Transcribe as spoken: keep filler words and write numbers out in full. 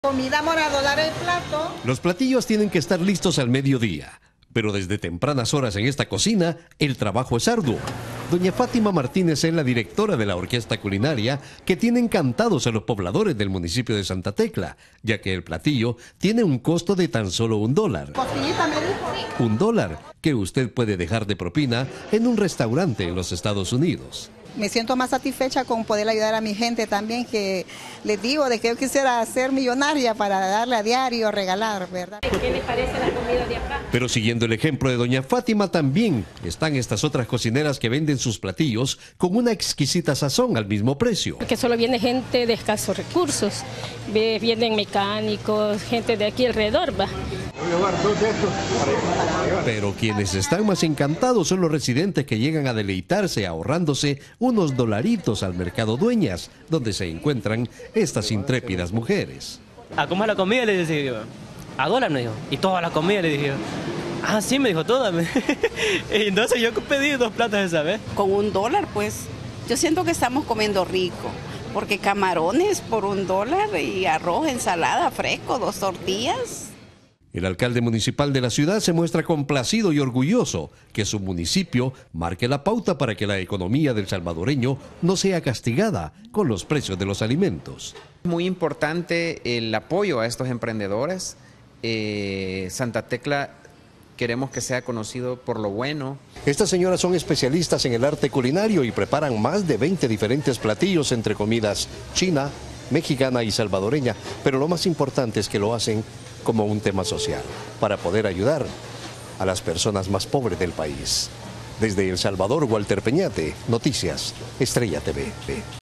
Comida morado, dar el plato. Los platillos tienen que estar listos al mediodía, pero desde tempranas horas en esta cocina, el trabajo es arduo. Doña Fátima Martínez es la directora de la orquesta culinaria que tiene encantados a los pobladores del municipio de Santa Tecla, ya que el platillo tiene un costo de tan solo un dólar. Costillita me dijo. Un dólar que usted puede dejar de propina en un restaurante en los Estados Unidos. Me siento más satisfecha con poder ayudar a mi gente también, que les digo de que yo quisiera ser millonaria para darle a diario, regalar, ¿verdad? ¿Qué les parece la comida de acá? Pero siguiendo el ejemplo de doña Fátima, también están estas otras cocineras que venden sus platillos con una exquisita sazón al mismo precio. Porque solo viene gente de escasos recursos, vienen mecánicos, gente de aquí alrededor, va. Pero quienes están más encantados son los residentes que llegan a deleitarse ahorrándose unos dolaritos al mercado Dueñas, donde se encuentran estas intrépidas mujeres. ¿A cómo es la comida? Le dije yo. A dólar, me dijo. Y toda la comida, le dije. Ah, sí, me dijo, toda. Y entonces yo pedí dos platos esa vez. Con un dólar, pues, yo siento que estamos comiendo rico, porque camarones por un dólar y arroz, ensalada, fresco, dos tortillas. El alcalde municipal de la ciudad se muestra complacido y orgulloso que su municipio marque la pauta para que la economía del salvadoreño no sea castigada con los precios de los alimentos. Muy importante el apoyo a estos emprendedores. Eh, Santa Tecla queremos que sea conocido por lo bueno. Estas señoras son especialistas en el arte culinario y preparan más de veinte diferentes platillos entre comidas china, mexicana y salvadoreña, pero lo más importante es que lo hacen como un tema social, para poder ayudar a las personas más pobres del país. Desde El Salvador, Walter Peñate, Noticias, Estrella T V.